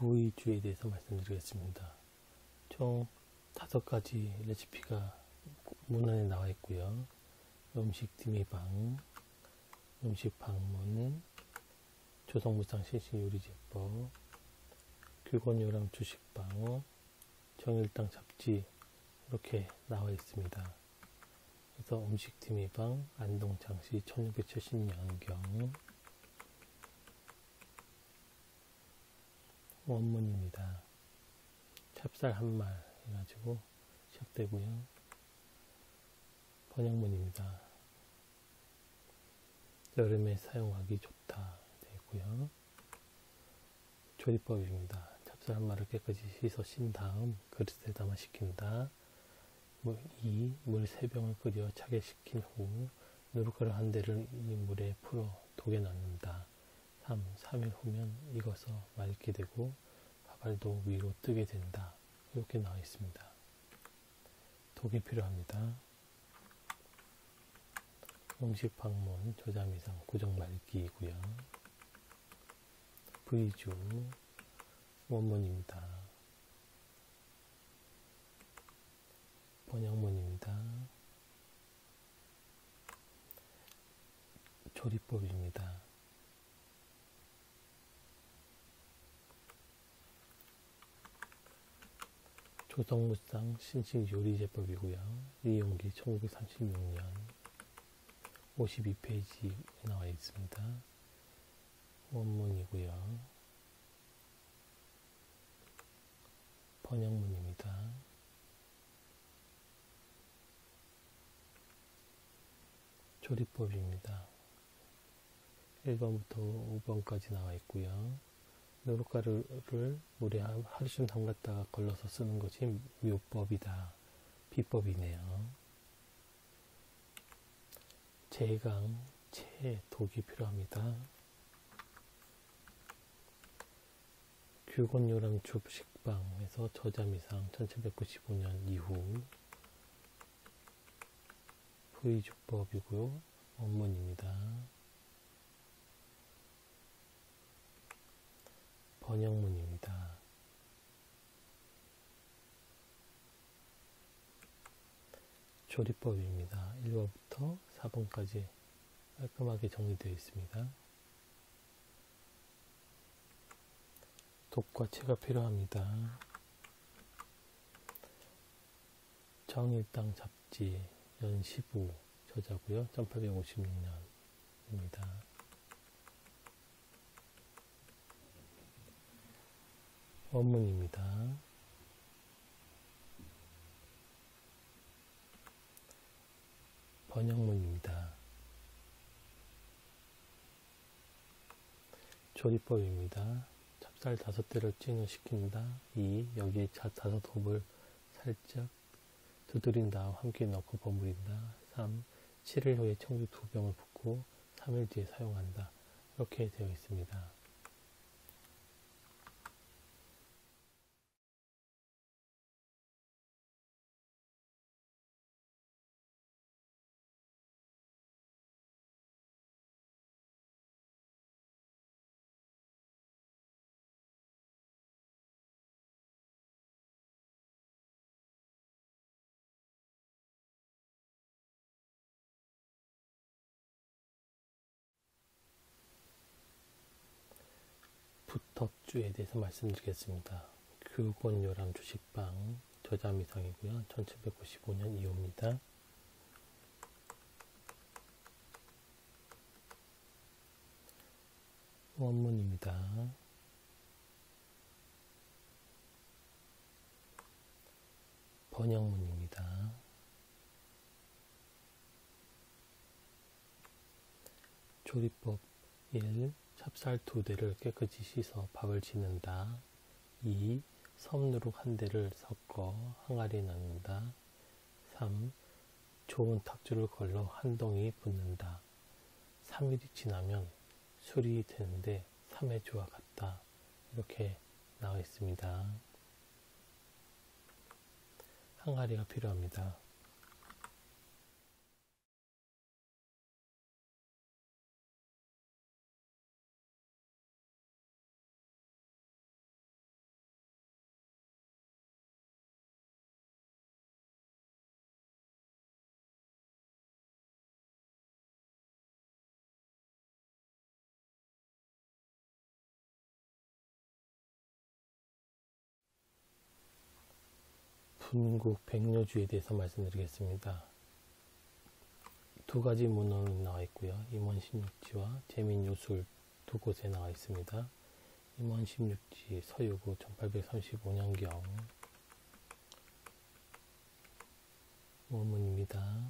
부위주에 대해서 말씀드리겠습니다. 총 5가지 레시피가 문안에 나와 있고요. 음식 디미방, 음식 방문, 조성무상 신신요리제법, 규건요람 주식방, 정일당 잡지 이렇게 나와 있습니다. 그래서 음식 디미방, 안동장시 1670년경 원문입니다. 찹쌀 한 말 해가지고 시작되고요. 번역문입니다. 여름에 사용하기 좋다 되고요. 조리법입니다. 찹쌀 한 말을 깨끗이 씻어 신 다음 그릇에 담아 식힌다. 물 3병을 끓여 차게 식힌 후 누룩가루 한 대를 이 물에 풀어 독에 넣는다. 3일 후면 익어서 맑게 되고 밥알도 위로 뜨게 된다. 이렇게 나와 있습니다. 독이 필요합니다. 음식 방문, 조자미상, 구정 말기이고요. 부위주 원문입니다. 번역문입니다. 조리법입니다. 조성무상 신식요리제법이고요. 이용기 1936년 52페이지에 나와 있습니다. 원문이고요. 번역문입니다. 조리법입니다. 1번부터 5번까지 나와 있고요. 누룩가루를 물에 하루쯤 담갔다가 걸러서 쓰는 것이 묘법이다. 비법이네요. 제강, 독이 필요합니다. 규건요람 주식방에서 저자미상 1795년 이후 부위주법이고요. 원문입니다. 번역문입니다. 조리법입니다. 1번부터 4번까지 깔끔하게 정리되어 있습니다. 독과 채가 필요합니다. 정일당 잡지 연 15 저자고요. 1856년입니다. 원문입니다. 번역문입니다. 조리법입니다. 찹쌀 5대를 찐을 식힌다. 2. 여기에 5홉을 살짝 두드린 다음 함께 넣고 버무린다. 3. 7일 후에 청주 2병을 붓고 3일 뒤에 사용한다. 이렇게 되어 있습니다. 부텁주에 대해서 말씀드리겠습니다. 규건요람 주식방 저자미상이고요. 1795년 이후입니다. 원문입니다. 번역문입니다. 조리법 1. 찹쌀 2대를 깨끗이 씻어 밥을 짓는다. 2. 섬누룩 한 대를 섞어 항아리에 넣는다. 3. 좋은 탁주를 걸러 한 동이 붓는다. 3일이 지나면 술이 되는데 삼해주와 같다. 이렇게 나와 있습니다. 항아리가 필요합니다. 분국 백료주에 대해서 말씀드리겠습니다. 두 가지 문헌이 나와 있고요. 임원 16지와 재민요술 두 곳에 나와 있습니다. 임원 16지 서유구 1835년경 원문입니다.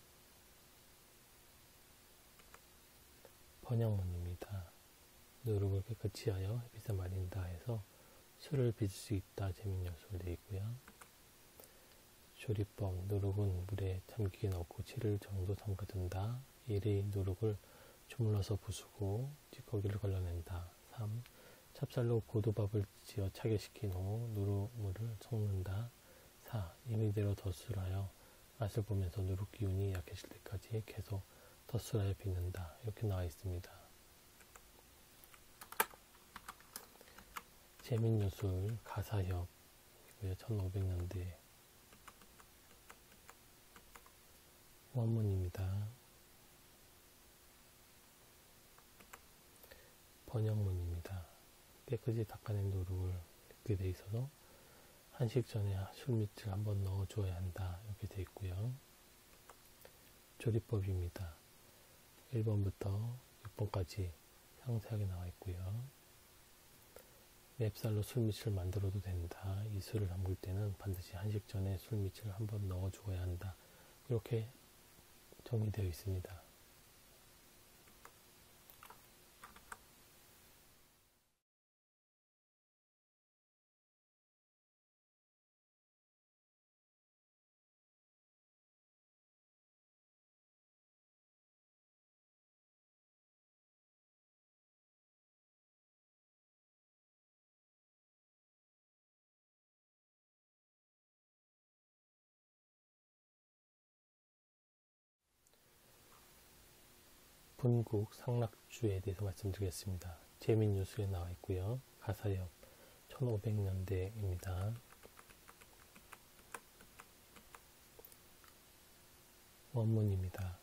번역문입니다. 누룩을 깨끗이 하여 햇빛에 말린다 해서 술을 빚을 수 있다 재민요술 되어 있고요. 조리법 누룩은 물에 잠기게 넣고 7일 정도 담가둔다. 1의 누룩을 주물러서 부수고 찌꺼기를 걸러낸다. 3. 찹쌀로 고두밥을 지어 차게 식힌 후 누룩물을 섞는다. 4. 임의대로 덧술하여 맛을 보면서 누룩 기운이 약해질 때까지 계속 덧술하여 빚는다. 이렇게 나와 있습니다. 재민요술 가사협이고요. 1500년대 원문입니다. 번역문입니다. 깨끗이 닦아낸 누룩을 이렇게 되어 있어서 한식 전에 술밑을 한번 넣어 주어야 한다. 이렇게 되어 있고요. 조리법입니다. 1번부터 6번까지 상세하게 나와 있고요. 맵쌀로 술밑을 만들어도 된다. 이 술을 담글 때는 반드시 한식 전에 술밑을 한번 넣어 주어야 한다. 이렇게 정리되어 있습니다. 분국 상락주에 대해서 말씀드리겠습니다. 재민요술에 나와 있고요. 가사협 1500년대입니다. 원문입니다.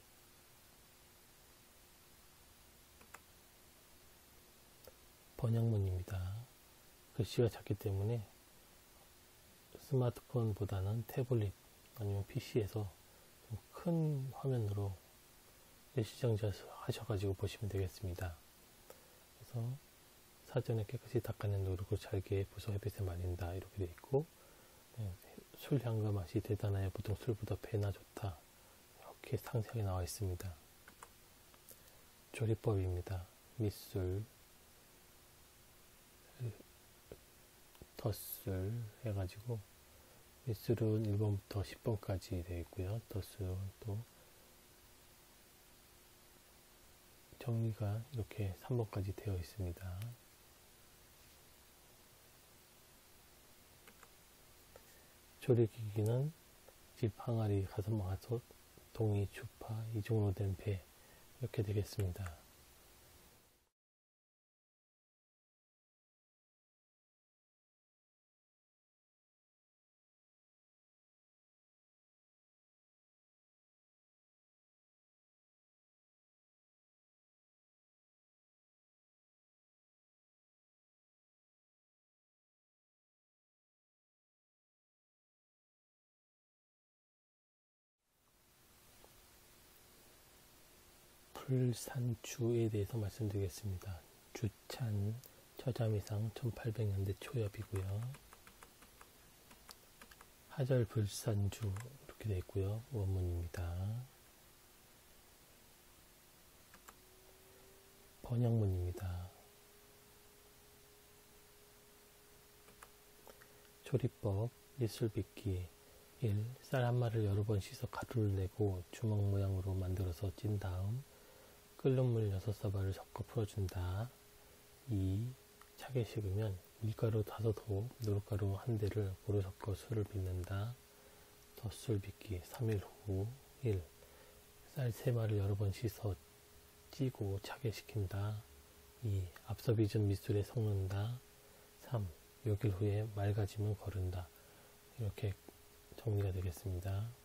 번역문입니다. 글씨가 작기 때문에 스마트폰보다는 태블릿 아니면 PC에서 좀 큰 화면으로 일시정지 하셔가지고 보시면 되겠습니다. 그래서 사전에 깨끗이 닦아낸 누룩을 잘게 부숴 햇빛에 말린다. 이렇게 되어 있고, 술 향과 맛이 대단하여 보통 술보다 배나 좋다. 이렇게 상세하게 나와 있습니다. 조리법입니다. 밑술, 덧술 해가지고 밑술은 1번부터 10번까지 되어 있고요. 덧술은 또 정리가 이렇게 3번까지 되어 있습니다. 조리기기는 집, 항아리, 가슴방아솥, 동이, 주파, 이중으로 된 배 이렇게 되겠습니다. 불산주에 대해서 말씀드리겠습니다. 주찬 처자미상 1800년대 초엽이고요. 하절 불산주 이렇게 되어 있고요. 원문입니다. 번역문입니다. 조리법 밑술빚기 1. 쌀 한 마리를 여러 번 씻어 가루를 내고 주먹 모양으로 만들어서 찐 다음 끓는 물 6사발을 섞어 풀어준다. 2. 차게 식으면 밀가루 5홉, 누룩가루 1대를 고루 섞어 술을 빚는다. 덧술 빚기 3일 후 1. 쌀 3마리를 여러 번 씻어 찌고 차게 식힌다. 2. 앞서 빚은 밑술에 섞는다. 3. 6일 후에 맑아짐을 거른다. 이렇게 정리가 되겠습니다.